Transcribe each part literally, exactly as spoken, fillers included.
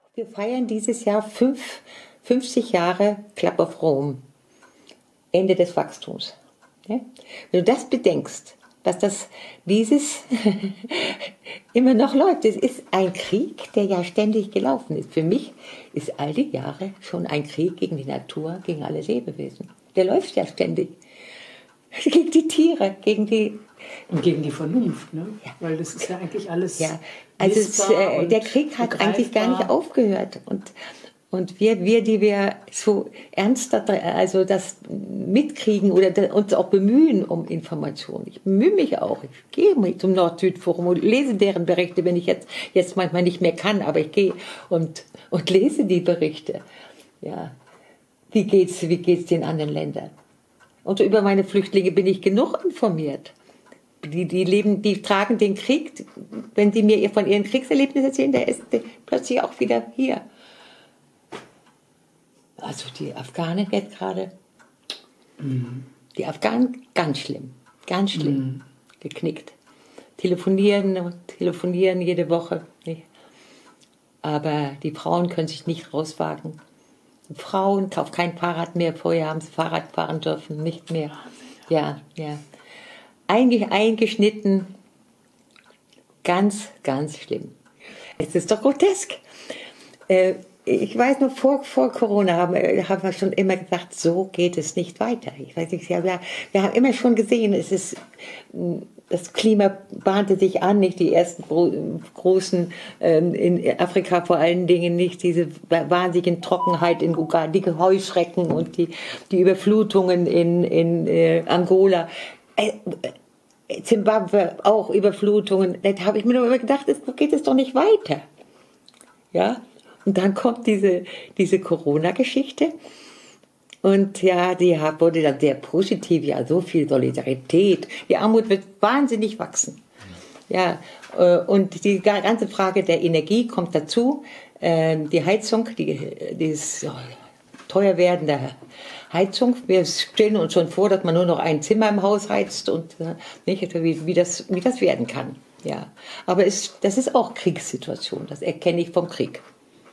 Wir feiern dieses Jahr fünf, fünfzig Jahre Club of Rome. Ende des Wachstums. Ja? Wenn du das bedenkst, was das dieses immer noch läuft. Es ist ein Krieg, der ja ständig gelaufen ist. Für mich ist all die Jahre schon ein Krieg gegen die Natur, gegen alle Lebewesen. Der läuft ja ständig. Gegen die Tiere, gegen die... Und gegen die Vernunft, ne? Ja. Weil das ist ja eigentlich alles... Ja, also es, äh, der Krieg hat begreifbar. Eigentlich gar nicht aufgehört. Und, und wir, wir, die wir so ernster, also das mitkriegen oder uns auch bemühen um Informationen. Ich bemühe mich auch. Ich gehe zum Nord-Süd-Forum und lese deren Berichte, wenn ich jetzt, jetzt manchmal nicht mehr kann, aber ich gehe und, und lese die Berichte. Ja. Wie geht's, wie geht's den anderen Ländern? Und über meine Flüchtlinge bin ich genug informiert. Die, die, leben, die tragen den Krieg, wenn sie mir von ihren Kriegserlebnissen erzählen, der ist plötzlich auch wieder hier. Also die Afghanen jetzt gerade, mhm. die Afghanen ganz schlimm, ganz schlimm, mhm. geknickt. Telefonieren, telefonieren jede Woche. Nicht? Aber die Frauen können sich nicht rauswagen. Frauen kaufen kein Fahrrad mehr, vorher haben sie Fahrrad fahren dürfen, nicht mehr. Ja, ja. Eigentlich eingeschnitten, ganz, ganz schlimm. Es ist doch grotesk. Äh, ich weiß noch, vor, vor Corona haben, haben wir schon immer gesagt, so geht es nicht weiter. Ich weiß nicht, ja, wir, wir haben immer schon gesehen, es ist, das Klima bahnte sich an, nicht die ersten gro großen, ähm, in Afrika vor allen Dingen nicht, diese wahnsinnige Trockenheit in Uganda, die Heuschrecken und die, die Überflutungen in, in äh, Angola. Zimbabwe auch Überflutungen. Da habe ich mir nur immer gedacht, so geht es doch nicht weiter. Ja? Und dann kommt diese, diese Corona-Geschichte. Und ja, die wurde dann sehr positiv. Ja, so viel Solidarität. Die Armut wird wahnsinnig wachsen. Ja, und die ganze Frage der Energie kommt dazu. Die Heizung, die, dieses teuer werdende Heizung. Wir stellen uns schon vor, dass man nur noch ein Zimmer im Haus heizt und nicht, wie, wie, das, wie das werden kann. Ja. Aber es, das ist auch Kriegssituation, das erkenne ich vom Krieg.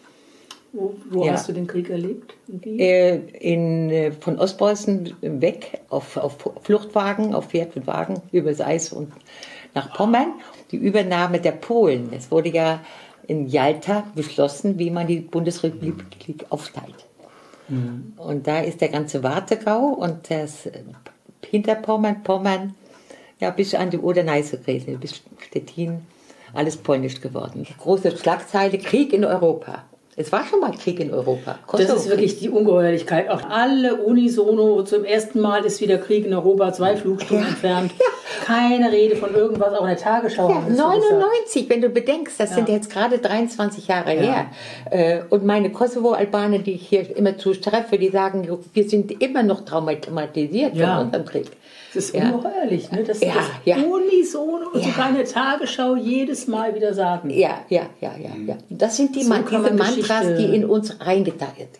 Wo, wo ja. hast du den Krieg erlebt? Äh, in, von Ostpreußen weg, auf, auf Fluchtwagen, auf Pferd und Wagen, übers Eis und nach Pommern. Die Übernahme der Polen. Es wurde ja in Jalta beschlossen, wie man die Bundesrepublik aufteilt. Mhm. Und da ist der ganze Warthegau und das Hinterpommern, Pommern, ja, bis an die Oder-Neiße Grenze, bis Stettin, alles polnisch geworden. Große Schlagzeile, Krieg in Europa. Es war schon mal Krieg in Europa. Kosovo. Das ist wirklich die Ungeheuerlichkeit. Auch alle unisono, zum ersten Mal ist wieder Krieg in Europa, zwei Flugstunden ja. entfernt. Ja. Keine Rede von irgendwas, auch in der Tagesschau. Ja, neunundneunzig, wenn du bedenkst, das ja. sind jetzt gerade dreiundzwanzig Jahre ja. her. Und meine Kosovo-Albaner, die ich hier immer zu treffe, die sagen, wir sind immer noch traumatisiert ja. von unserem Krieg. Das ist ja. ungeheuerlich, ne? dass ja, das ja. unisono und ja. sogar in der Tagesschau jedes Mal wieder sagen. Ja, ja, ja, ja. ja. Das sind die so Man diese Mantras, die in uns reingeteilt sind.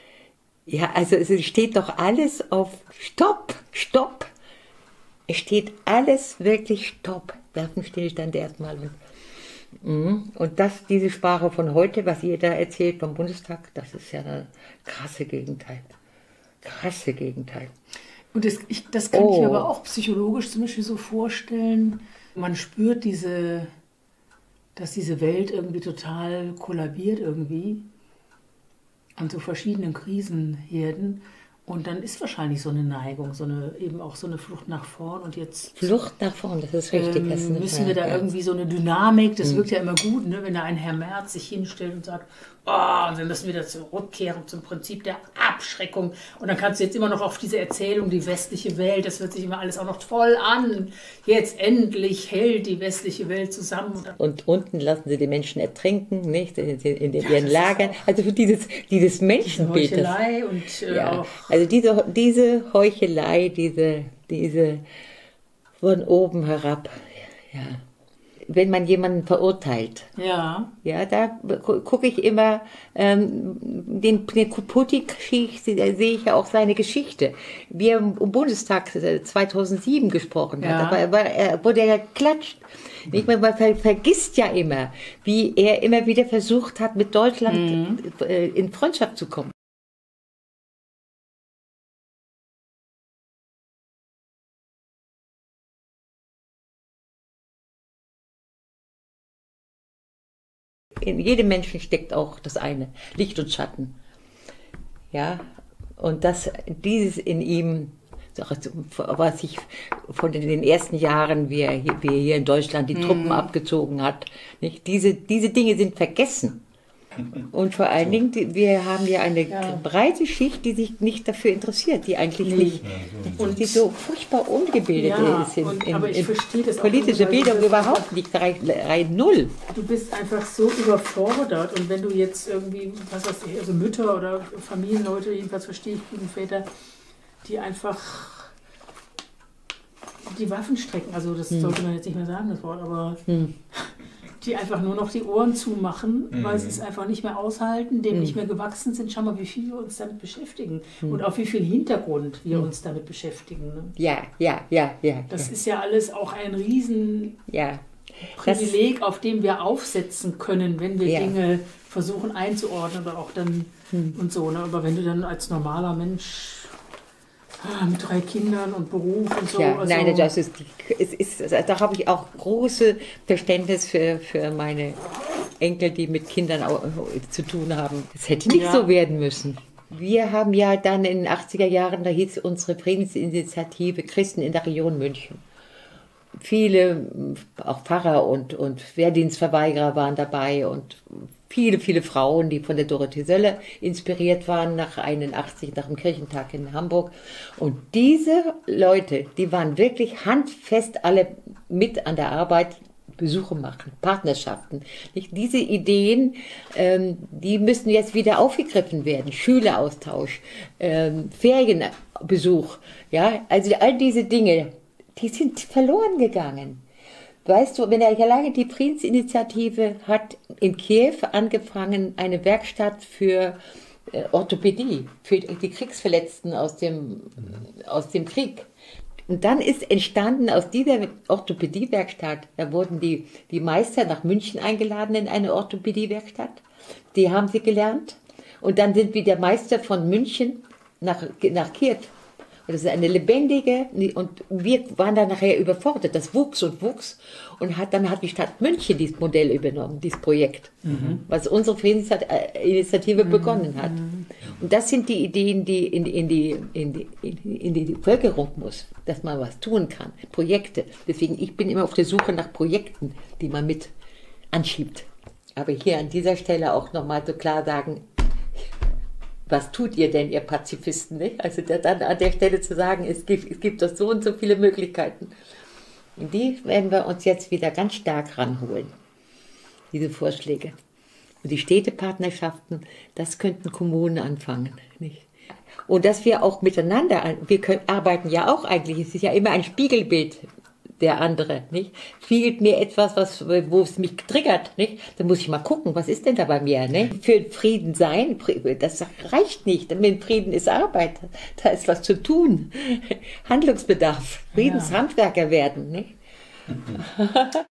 Ja, also es steht doch alles auf Stopp, Stopp. Es steht alles wirklich Stopp. Waffenstillstand erstmal. Und, und das, diese Sprache von heute, was ihr da erzählt vom Bundestag, das ist ja ein krasse Gegenteil. Krasse Gegenteil. Und das, ich, das kann oh. ich mir aber auch psychologisch zum Beispiel so vorstellen. Man spürt diese, dass diese Welt irgendwie total kollabiert irgendwie an so verschiedenen Krisenherden. Und dann ist wahrscheinlich so eine Neigung, so eine, eben auch so eine Flucht nach vorn. Und jetzt Flucht nach vorn, das ist richtig. Ähm, das ist müssen wir da ja. irgendwie so eine Dynamik, das mhm. wirkt ja immer gut, ne, wenn da ein Herr Merz sich hinstellt und sagt, oh, wir müssen wieder zurückkehren zum Prinzip der Abschreckung. Und dann kannst du jetzt immer noch auf diese Erzählung, die westliche Welt, das hört sich immer alles auch noch toll an. Jetzt endlich hält die westliche Welt zusammen. Und unten lassen sie die Menschen ertrinken, nicht, in, in, in ihren ja, Lagern. Also für dieses, dieses Menschenbild. Diese Heuchelei und äh, ja. auch... Also diese, diese Heuchelei, diese, diese von oben herab, ja. Wenn man jemanden verurteilt, ja, ja, da gucke ich immer ähm, den, den Putin, da sehe ich ja auch seine Geschichte, wie er im Bundestag zweitausendsieben gesprochen hat. Ja. Aber er, war, er wurde ja geklatscht. Nicht? Man ver vergisst ja immer, wie er immer wieder versucht hat, mit Deutschland mhm. in Freundschaft zu kommen. In jedem Menschen steckt auch das eine, Licht und Schatten. Ja, und das, dieses in ihm, was sich von den ersten Jahren, wie er hier, wie er hier in Deutschland die Truppen mhm. abgezogen hat, nicht? Diese, diese Dinge sind vergessen. Und vor allen Dingen, die, wir haben ja eine ja. breite Schicht, die sich nicht dafür interessiert, die eigentlich nicht, ja, so. und die so furchtbar ungebildet ja, ist in, und, in, in politische auch, Bildung überhaupt nicht, rein null. Du bist einfach so überfordert und wenn du jetzt irgendwie, was weiß ich, also Mütter oder Familienleute, jedenfalls verstehe ich guten Väter, die einfach die Waffen strecken, also das hm. sollte man jetzt nicht mehr sagen, das Wort, aber hm. die einfach nur noch die Ohren zumachen, mhm. weil sie es einfach nicht mehr aushalten, dem mhm. nicht mehr gewachsen sind. Schau mal, wie viel wir uns damit beschäftigen mhm. und auf wie viel Hintergrund wir mhm. uns damit beschäftigen. Ne? Ja, ja, ja, ja. Das ja. ist ja alles auch ein riesen ja. Privileg, auf dem wir aufsetzen können, wenn wir ja. Dinge versuchen einzuordnen oder auch dann mhm. und so. Ne? Aber wenn du dann als normaler Mensch mit drei Kindern und Beruf und so. Ja, also nein, das ist, es ist, da habe ich auch große Verständnis für, für meine Enkel, die mit Kindern auch zu tun haben. Es hätte nicht ja. so werden müssen. Wir haben ja dann in den achtziger Jahren, da hieß unsere Friedensinitiative Christen in der Region München. Viele, auch Pfarrer und, und Wehrdienstverweigerer waren dabei und viele, viele Frauen, die von der Dorothee Sölle inspiriert waren, nach einundachtzig, nach dem Kirchentag in Hamburg. Und diese Leute, die waren wirklich handfest alle mit an der Arbeit, Besuche machen, Partnerschaften. Nicht? Diese Ideen, ähm, die müssen jetzt wieder aufgegriffen werden. Schüleraustausch, ähm, Ferienbesuch, ja, also all diese Dinge, die sind verloren gegangen. Weißt du, wenn er alleine die Friedensinitiative hat in Kiew angefangen, eine Werkstatt für äh, Orthopädie, für die Kriegsverletzten aus dem, aus dem Krieg. Und dann ist entstanden aus dieser Orthopädiewerkstatt, da wurden die, die Meister nach München eingeladen in eine Orthopädiewerkstatt. Die haben sie gelernt. Und dann sind wir der Meister von München nach, nach Kiew. Das ist eine lebendige, und wir waren dann nachher überfordert. Das wuchs und wuchs und hat, dann hat die Stadt München dieses Modell übernommen, dieses Projekt, mhm. was unsere Friedensinitiative mhm. begonnen hat. Und das sind die Ideen, die in, in, die, in, die, in die Bevölkerung muss, dass man was tun kann, Projekte. Deswegen, ich bin immer auf der Suche nach Projekten, die man mit anschiebt. Aber hier an dieser Stelle auch nochmal so klar sagen, was tut ihr denn, ihr Pazifisten? Nicht? Also dann an der Stelle zu sagen, es gibt, es gibt doch so und so viele Möglichkeiten. Und die werden wir uns jetzt wieder ganz stark ranholen, diese Vorschläge. Und die Städtepartnerschaften, das könnten Kommunen anfangen. Nicht? Und dass wir auch miteinander, wir können, arbeiten ja auch eigentlich, es ist ja immer ein Spiegelbild der andere, nicht? Spiegelt mir etwas, was, wo es mich triggert, nicht? Dann muss ich mal gucken, was ist denn da bei mir, nicht? Für Frieden sein, das reicht nicht. Mit Frieden ist Arbeit, da ist was zu tun. Handlungsbedarf, Friedenshandwerker werden, nicht?